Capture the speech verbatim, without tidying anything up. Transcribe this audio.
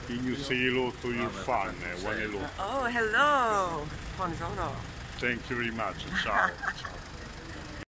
Can you say hello to your fan? One hello. Oh, hello. Buongiorno. Thank you very much. Ciao. Ciao.